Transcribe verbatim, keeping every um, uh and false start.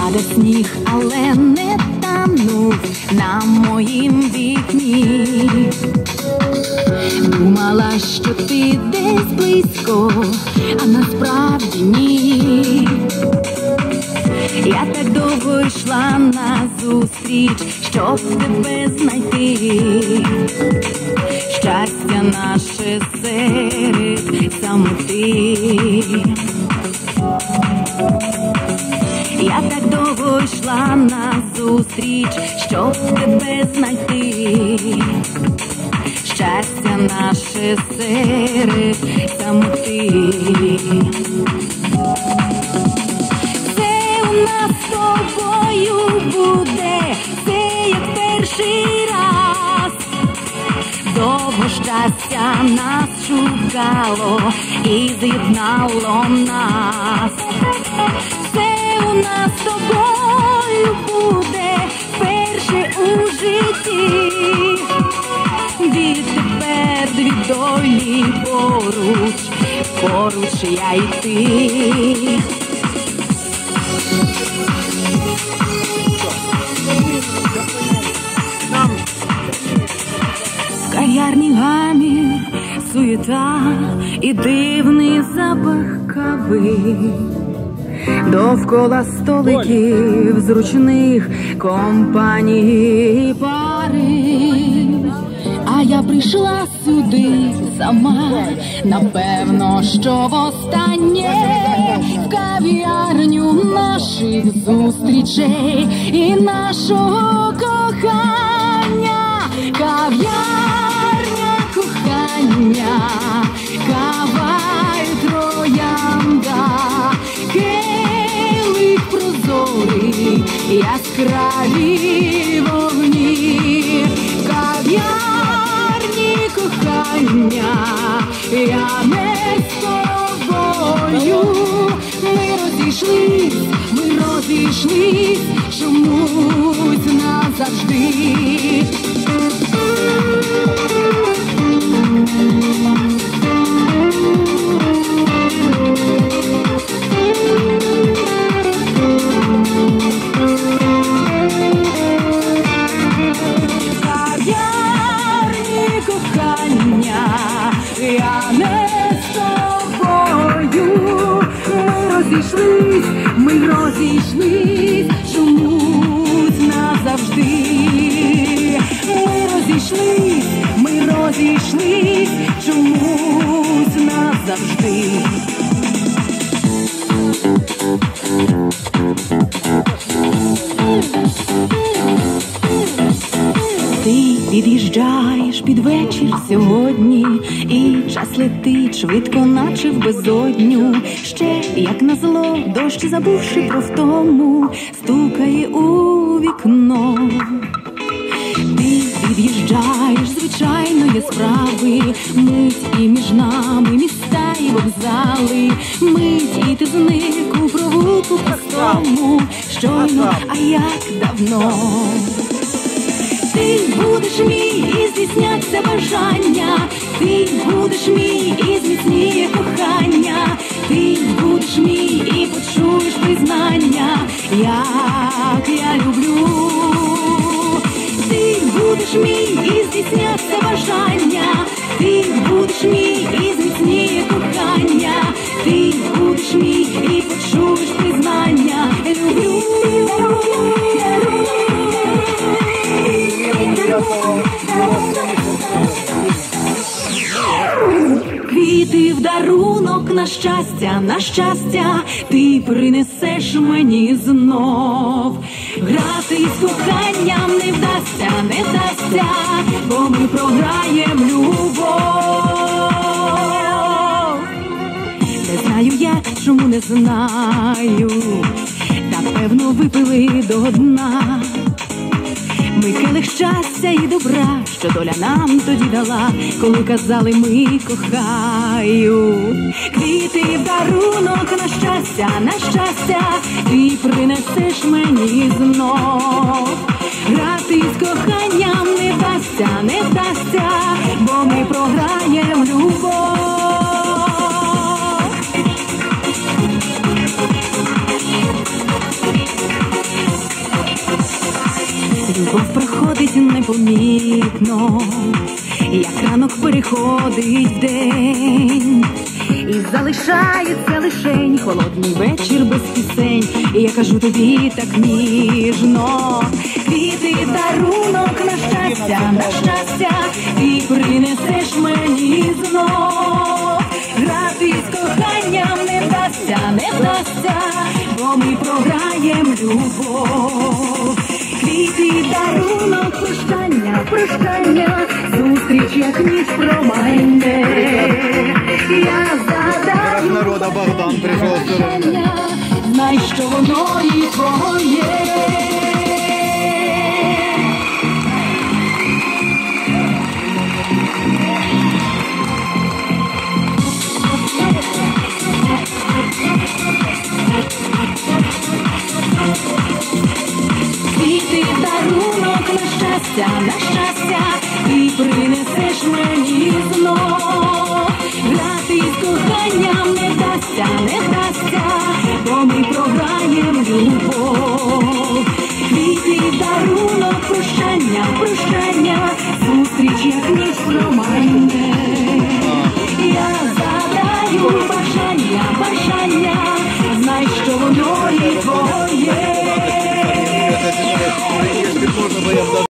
Паде сніг, але не танув на моїм вікні. Думала, що ти десь близько, а насправді ні. Я так довго йшла назустріч, щоб тебе знайти. Щастя наше серед самоти. Я так довго йшла назустріч, щоб тебе знайти. Щастя наше серед самоти. Все у нас з тобою буде, все як перший раз. Довго щастя нас шукало і з'єднало нас. Все у нас з тобою буде вперше у житті. Відтепер дві долі поруч, поруч я й ти. В кав'ярні гамір, суєта і дивний запах кави. Довкола столиків зручних компанії пари. А я прийшла сюди сама, напевно, що востаннє. В кав'ярню наших зустрічей і нашого кохання. Кав'ярня кохання, кава й троянда, келих прозорий, яскраві вогні. Кав'ярні кохання, я не з тобою. Ми розійшлись, ми розійшлись, чомусь назавжди. Я не з тобою. Ми розійшлись, ми розійшлись, чомусь назавжди. Ми розійшлись, ми розійшлись, чомусь назавжди. Ти під'їжджаєш під вечір сьогодні, і час летить швидко, наче в безодню. Ще, як назло, дощ, забувши про втому, стукає у вікно. Ти під'їжджаєш звичайної справи, мить і між нами міста і вокзали. Мить і ти зник у провулку простому, щойно, а як давно. Ти будеш мій і здійсняться бажання, ти будеш мій і зміцніє кохання, ти будеш мій і почуєш признання, як я люблю. Ти будеш мій і здійсняться бажання, ти будеш мій і зміцніє кохання, ти будеш мій і почуєш признання, люблю. Квіти в дарунок на щастя, на щастя, ти принесеш мені знов. Грати з коханням не вдасться, не вдасться, бо ми програєм любов. Не знаю я, чому не знаю, та певно випили до дна. Ми келих щастя і добра, що доля нам тоді дала, коли казали ми кохаю. Квіти в дарунок на щастя, на щастя, ти принесеш мені знов. Грати з коханням не вдасться, не вдасться, бо ми програєм любов. непомітно, як ранок переходить в день, і залишається лишень холодний вечір без пісень. І я кажу тобі так ніжно: квіти, дарунок на щастя, на щастя, ти принесеш мені знов. Грати з коханням не вдасться, не вдасться, бо ми програєм любов. Квіти, дарунок, прощання, прощання, зустріч, як ніч промайне. Я задаю народа Богдан прийшов бажання, знай, що воно і твоє. Квіти, дарунок на щастя, на щастя, ти принесеш мені знов. Грати з коханням не вдасться, не вдасться, бо ми програєм любов. Квіти, дарунок, прощання, прощання, зустріч, як ніч промайне. Я задаю бажання, бажання, знай, що воно і твоє.